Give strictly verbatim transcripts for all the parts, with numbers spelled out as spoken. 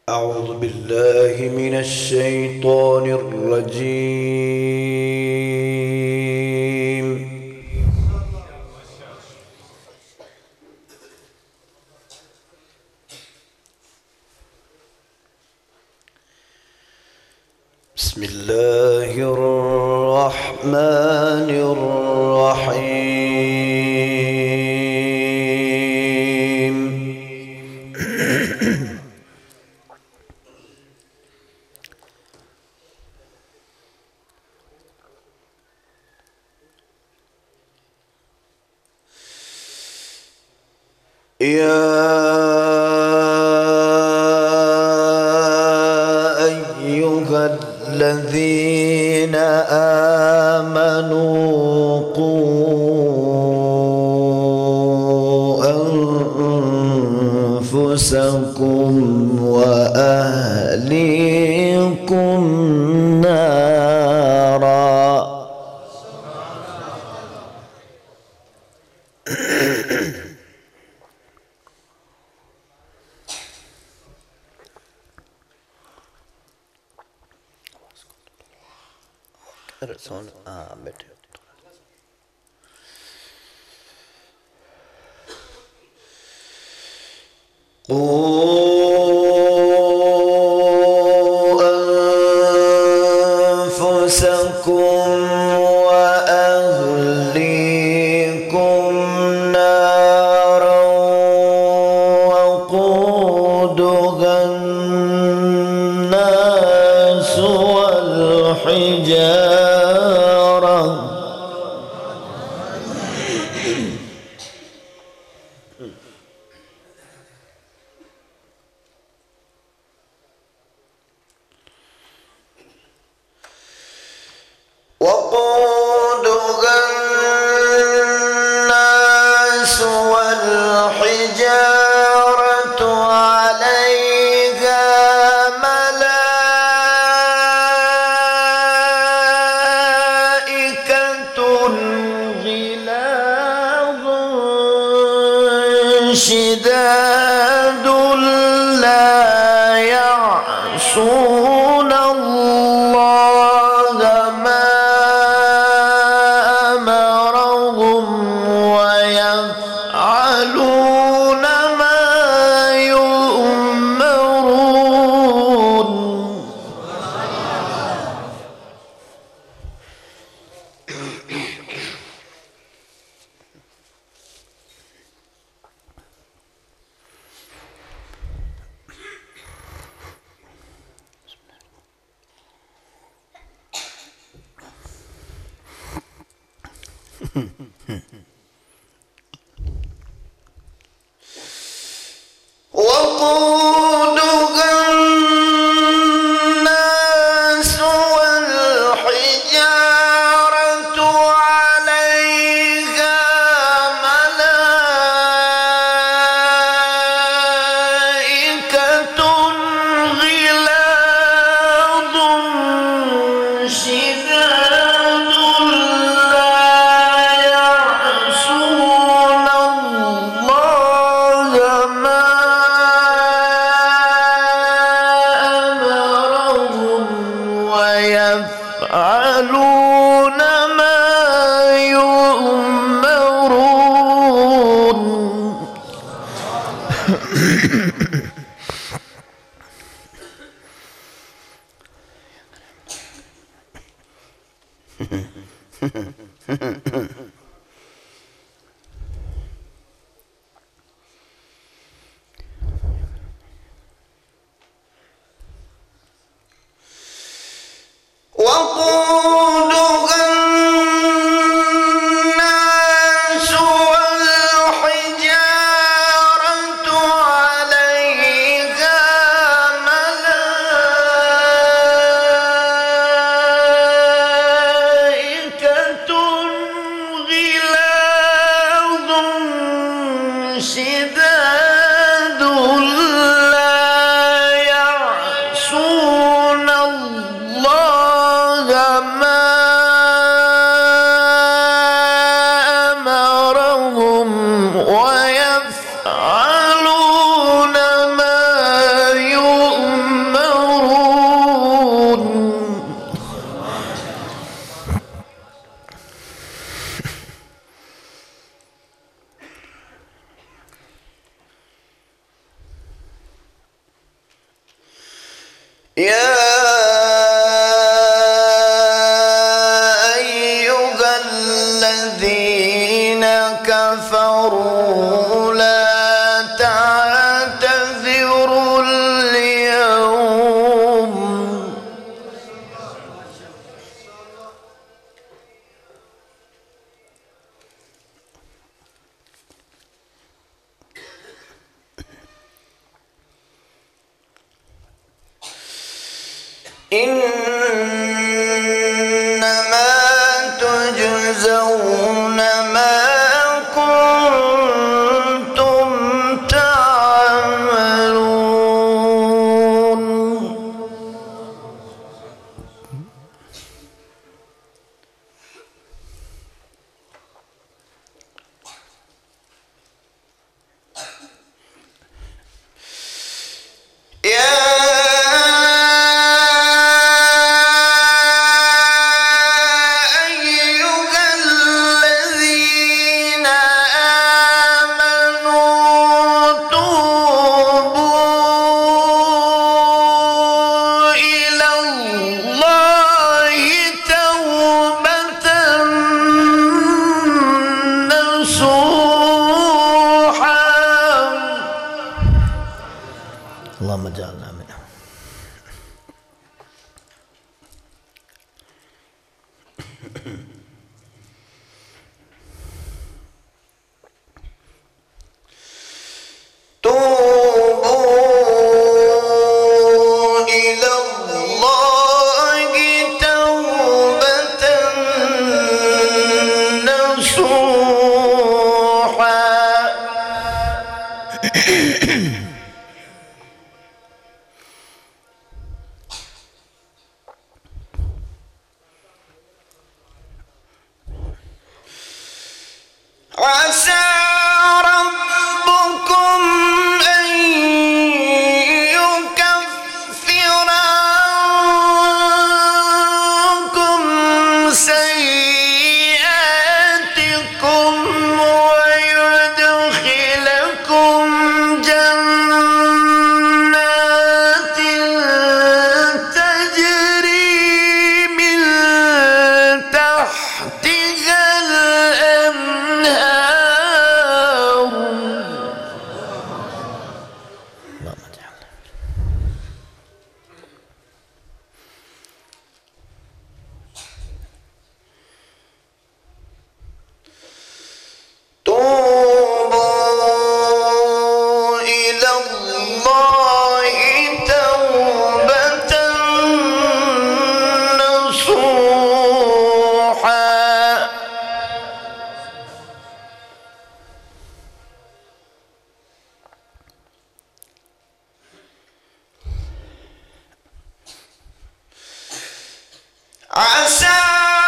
أعوذ بالله من الشيطان الرجيم. بسم الله الرحمن الرحيم. يا أيها الذين آمنوا قوا أنفسكم وأهليكم نارا. हाँ बैठे قوا أنفسكم وأهليكم نارا وقودها الناس والحجارة وقودها الناس والحجارة عليها ملائكة غلاظ شداد لا يعصون الله ما أمرهم ويفعلون ما يؤمرون. وقودها الناس والحجارة عليها ملائكة غلاظ شداد لا يعصون الله ما أمرهم ويفعلون ما يؤمرون. وقودها الناس والحجارة عليها ملائكة غلاظ شداد لا يعصون الله ما أمرهم ويفعلون ما يؤمرون. كفروا لا تعتذروا اليوم إنما تجزون ما كنتم تعملون يا اللهم اجعلنا منهم. توبوا إلى الله توبة نصوحا عسى ربكم أن يكفر عنكم سيئاتكم ويدخلكم جنات تجري من تحتها عسى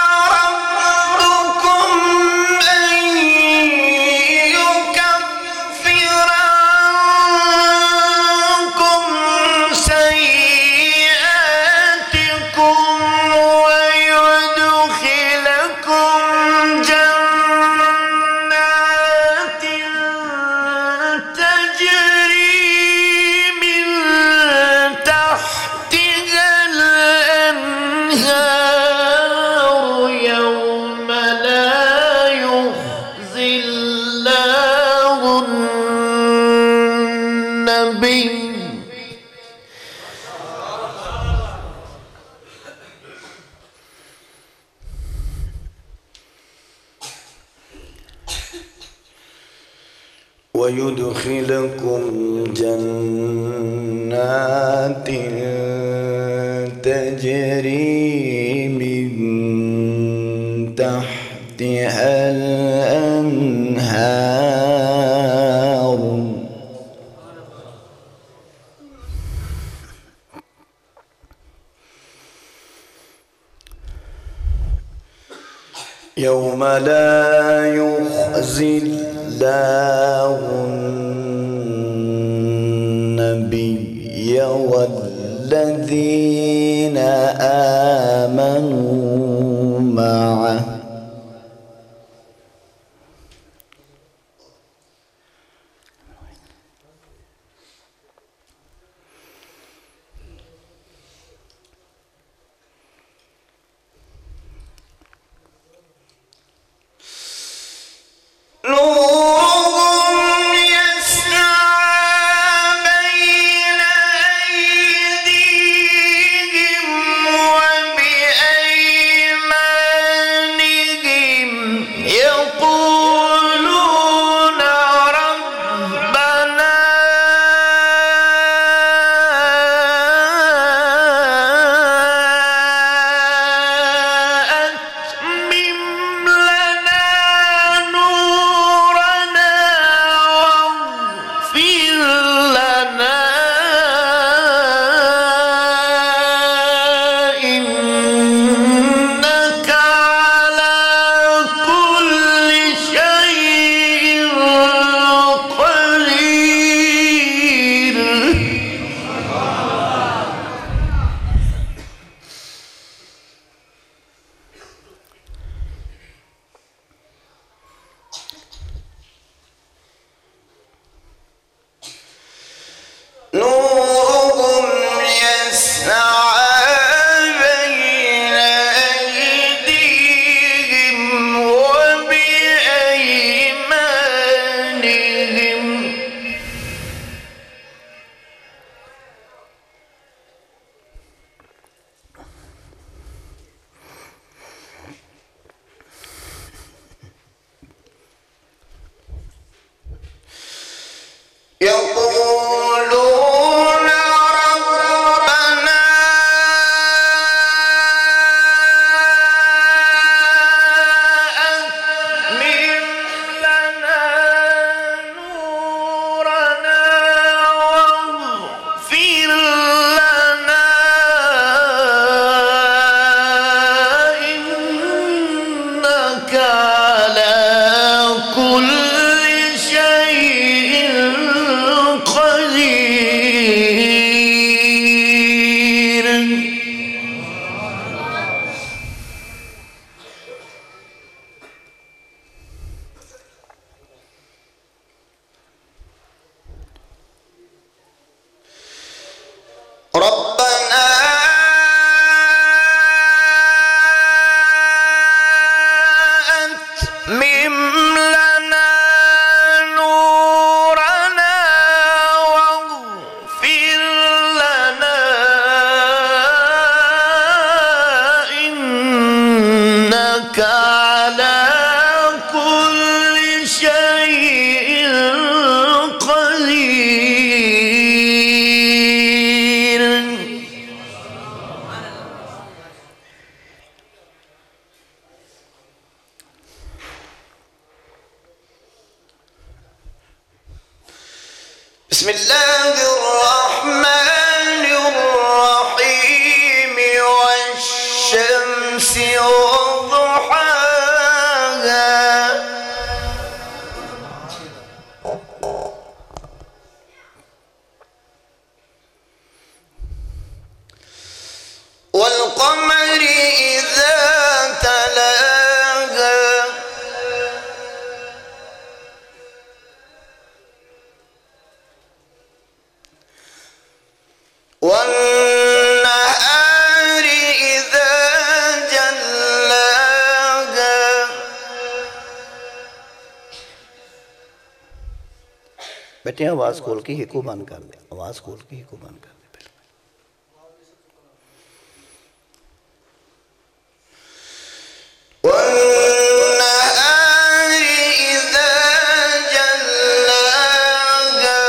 ربكم أن يكفر عنكم سيئاتكم ويدخلكم جنات تجري من تحتها الأنهار ويدخلكم جنات تجري من تحتها الأنهار يوم لا يخزي الله النبي والذين آمنوا معه نور أتمم لنا نورنا واغفر لنا إنك على كل شيء قدير. بسم الله الرحمن الرحيم والشمس وضحاها والقمر إذا تلاها والنهار إذا جلاها बेटे आवाज खोल के हिको बंद कर दे, आवाज खोल के हिको बंद कर दे। والنهار إذا جلاها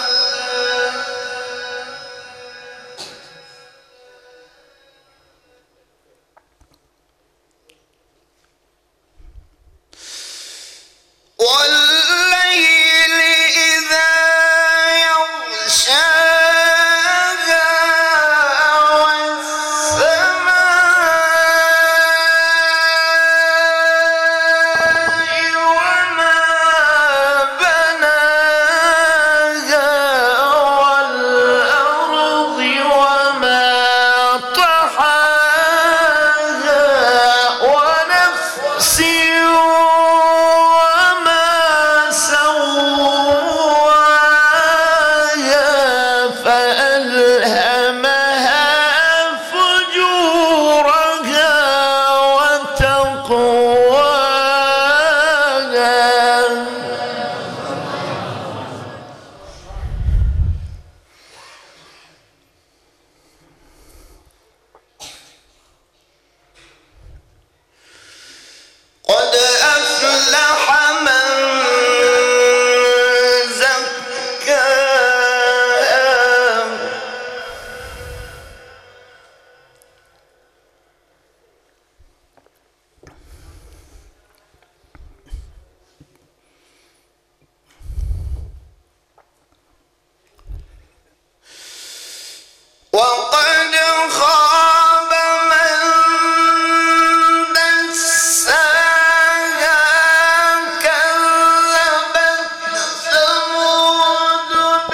والليل إذا يغشاها والسماء وما بناها والأرض وما طحاها ونفس وما سواها فألهمها فجورها وتقواها قد أفلح من زكاها وقد خاب من دساها كذبت ثمود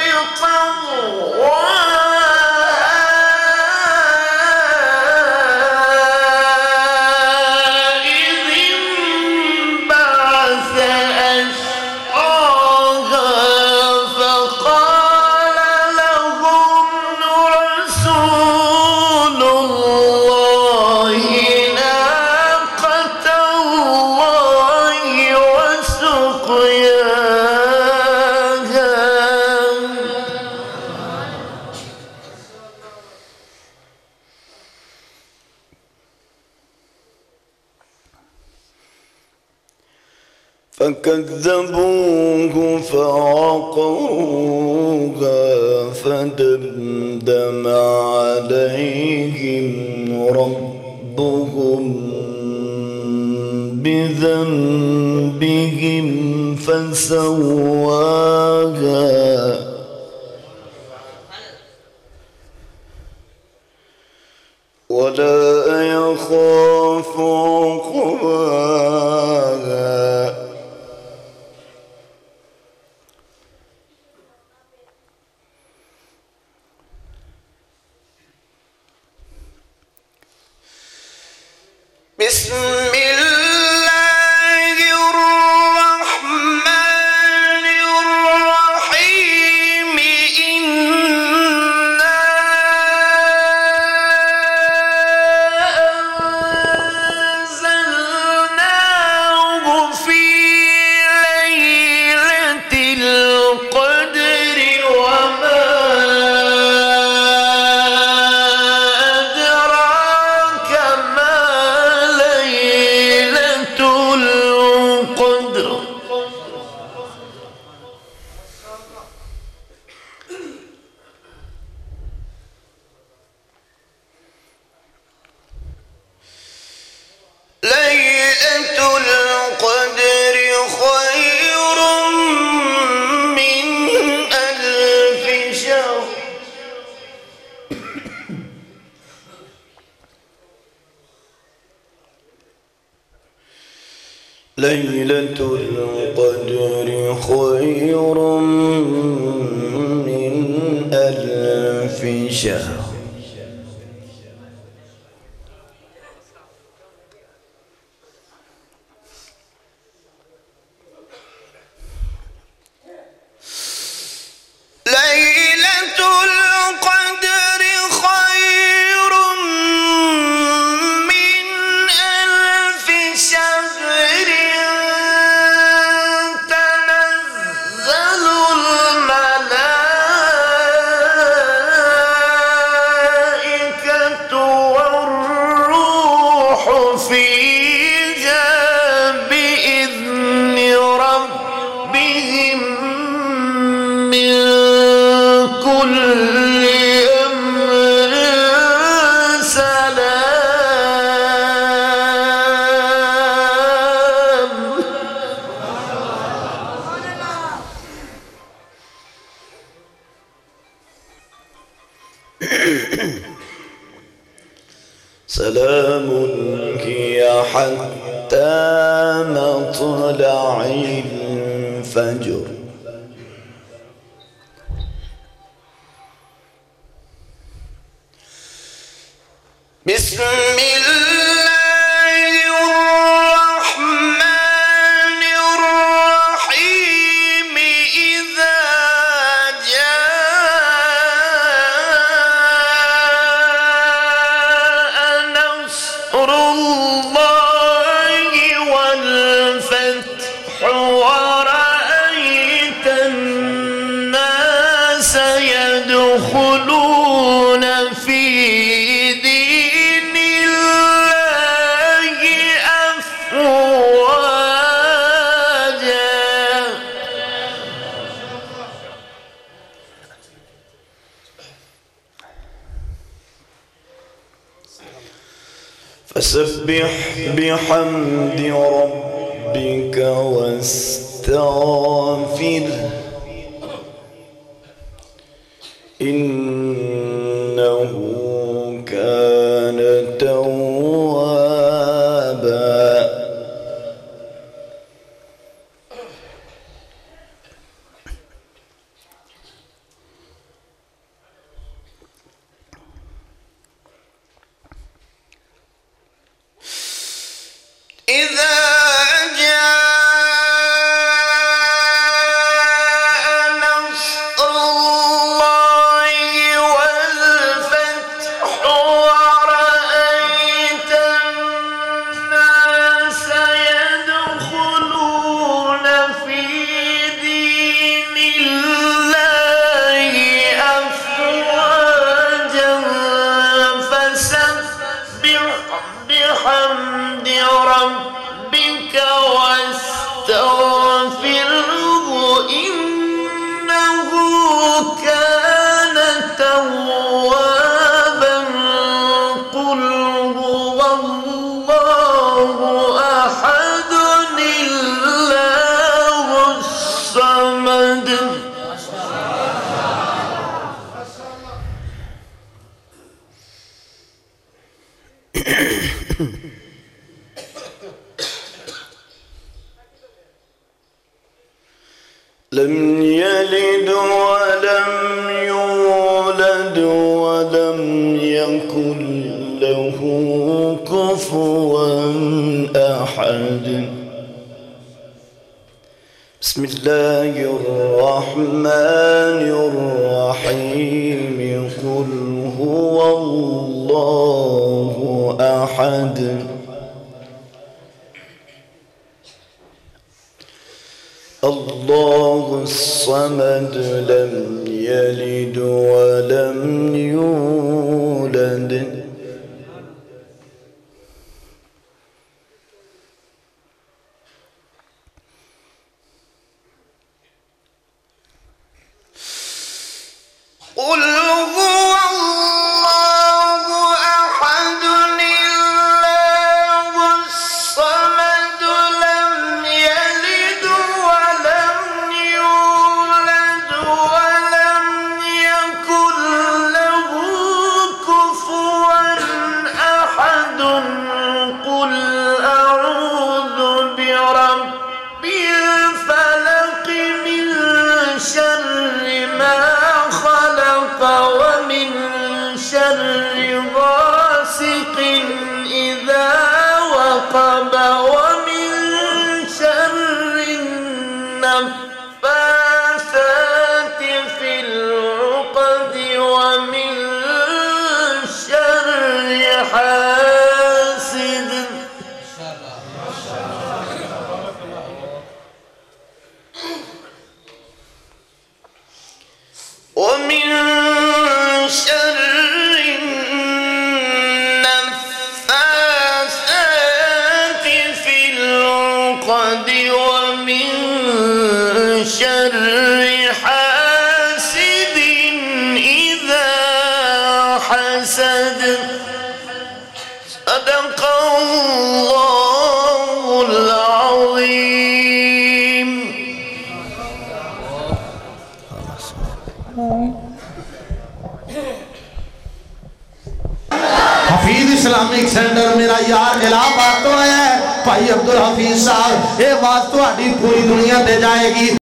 بطغواها إذ انبعث أشقاها فقال لهم رسول الله ناقة الله وسقياها فكذبوه فعقروها فدمدم عليهم ربهم بذنبهم فسواها ولا يخاف عقباها بسم الله الرحمن الرحيم القدر خير من ألف شهر ليلة القدر خير من ألف شهر سلام هي حتى مطلع الفجر بسم الله الرحمن الرحيم إذا جاء نصر الله والفتح ورأيت الناس يدخلون في دين الله أفواجا فسبح بحمد ربك واستغفره إنه كان توابا إذا بحمد ربك واستغفره إنه كان توابا قل هو الله أحد الله الصمد لم يلد ولم يولد ولم يكن له كفوا أحد بسم الله الرحمن الرحيم قل هو الله أحد الله الصمد لم يلد ولم يولد قل هو الله أحد الله الصمد ومن شر النفاثات في العقد ومن شر حاسد ومن شر النفاثات في العقد ومن شر حاسد إذا حسد. صدق الله العظيم. हफीज इस्लामिक सेंटर मेरा यार इलाहाबाद तो है भाई अब्दुल हफीज साहब, ये बात तो पूरी दुनिया दे जाएगी।